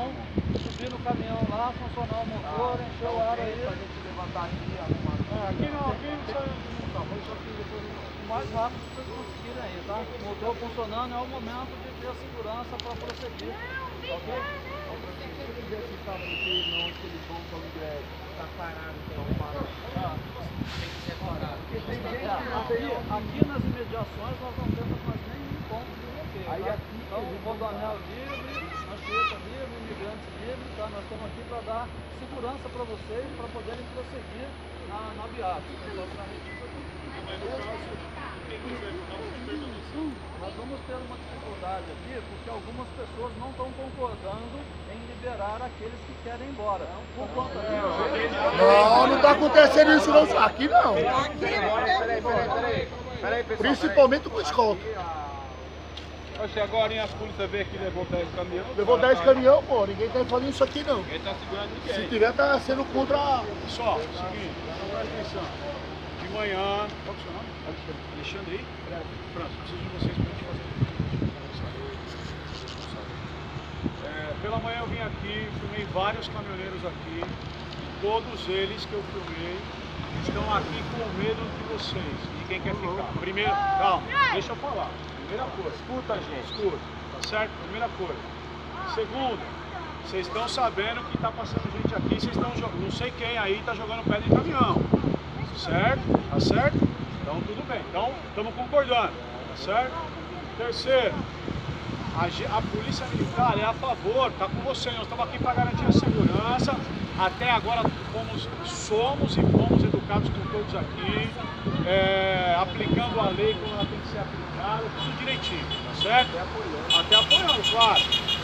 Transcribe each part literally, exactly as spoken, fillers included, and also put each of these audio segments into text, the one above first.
caminhão, subir no caminhão lá, funcionar o motor, encher o ar aí. Pra gente levantar aqui, arrumar. É, aqui não, aqui não sai. O mais rápido que vocês conseguirem aí, tá? O motor funcionando é o momento de ter a segurança para prosseguir. Ok? Esse cara aqui, não, que eles vão para o greve, tá parado, então para. Tem que separar. Porque tem gente aqui, aqui nas imediações nós não temos mais nenhum ponto de bloqueio. Aí tá? aqui, então, o Rodoanel livre, Anchieta livre, imigrantes livres, tá? Nós estamos aqui para dar segurança para vocês, para poderem prosseguir na, na viagem. Nós vamos ter uma dificuldade aqui, porque algumas pessoas não estão concordando em liberar aqueles que querem ir embora. Por conta disso... Não, não está acontecendo isso não. Aqui não. Peraí, peraí, peraí. Peraí, pessoal. Principalmente com escolta. Oxe, agora a polícia veio aqui e levou dez caminhões. Levou dez caminhões, pô. Ninguém tá falando isso aqui não. Ninguém tá segurando ninguém. Se tiver, tá sendo contra... Pessoal, é o seguinte, presta atenção. De manhã, qual que é o seu nome? Alexandre aí? Pronto, preciso de vocês para a gente fazer é, pela manhã eu vim aqui, filmei vários caminhoneiros aqui, e todos eles que eu filmei estão aqui com medo de vocês, de quem quer ficar. Primeiro, calma, deixa eu falar. Primeira coisa, escuta gente, escuta, tá certo? Primeira coisa. Segunda, vocês estão sabendo que está passando gente aqui, vocês estão jogando, não sei quem aí está jogando pedra em caminhão. Certo? Tá certo? Então tudo bem. Então estamos concordando. Tá certo? Terceiro, a, a polícia militar é a favor, tá com você. Nós estamos aqui para garantir a segurança. Até agora fomos, somos e fomos educados com todos aqui, é, aplicando a lei como ela tem que ser aplicada, tudo direitinho, tá certo? Até apoiando, claro.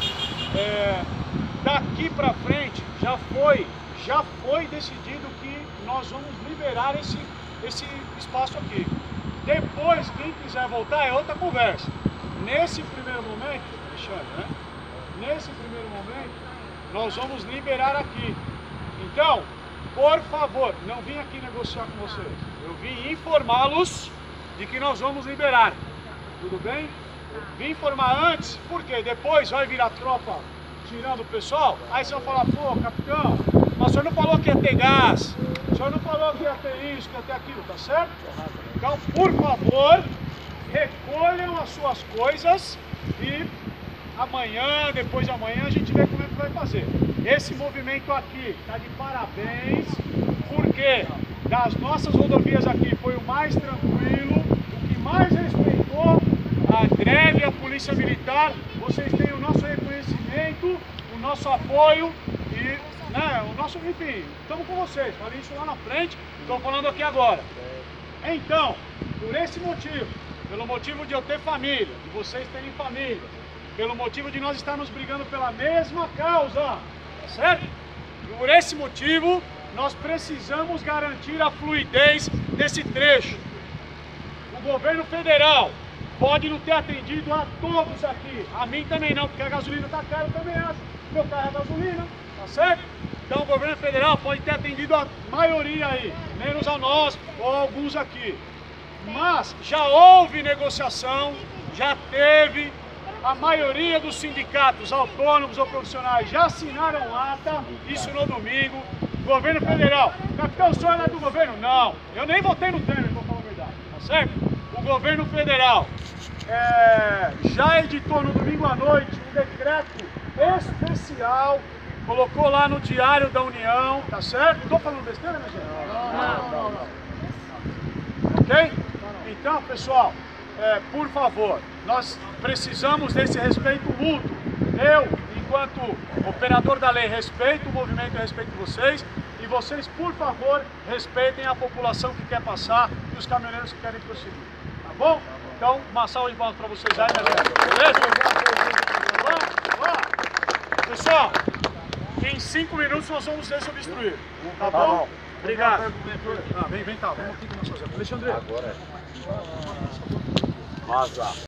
É, daqui para frente já foi, já foi decidido que nós vamos liberar esse, esse espaço aqui. Depois, quem quiser voltar é outra conversa. Nesse primeiro momento, Alexandre, né? Nesse primeiro momento, nós vamos liberar aqui. Então, por favor, não vim aqui negociar com vocês. Eu vim informá-los de que nós vamos liberar. Tudo bem? Eu vim informar antes, porque depois vai virar tropa tirando o pessoal. Aí você vai falar, pô, capitão, mas o senhor não falou que ia ter gás, o senhor não falou que ia ter isso, que ia ter aquilo, tá certo? Então, por favor, recolham as suas coisas e amanhã, depois de amanhã, a gente vê como é que vai fazer. Esse movimento aqui está de parabéns, porque das nossas rodovias aqui foi o mais tranquilo, o que mais respeitou a greve, a polícia militar. Vocês têm o nosso reconhecimento, o nosso apoio e, né, o nosso, enfim, estamos com vocês. Falei isso lá na frente, estou falando aqui agora. Então, por esse motivo, pelo motivo de eu ter família, de vocês terem família, pelo motivo de nós estarmos brigando pela mesma causa, tá certo? Por esse motivo, nós precisamos garantir a fluidez desse trecho. O governo federal pode não ter atendido a todos aqui, a mim também não, porque a gasolina está cara, eu também acho. Meu carro é gasolina, tá certo? Então o governo federal pode ter atendido a maioria aí, menos a nós ou alguns aqui. Mas já houve negociação, já teve, a maioria dos sindicatos autônomos ou profissionais já assinaram ata, isso no domingo. Governo federal, capitão, o senhor não é do governo? Não, eu nem votei no Temer, vou falar a verdade, tá certo? O governo federal é, já editou no domingo à noite um decreto especial, colocou lá no Diário da União, tá certo? Estou falando besteira, minha gente? Não, não, não. Ok? Então, pessoal, é, por favor, nós precisamos desse respeito mútuo. Eu, enquanto operador da lei, respeito o movimento e respeito vocês. E vocês, por favor, respeitem a população que quer passar e os caminhoneiros que querem prosseguir. Tá bom? Então, uma salva de palmas para vocês aí, minha gente. Beleza? Vamos, vamos. Pessoal, em cinco minutos nós vamos desobstruir. Tá bom? Tá bom. Obrigado. Ah, vem, vem, tá. Vamos aqui com nós fazer. Alexandre. Agora é. Vaza.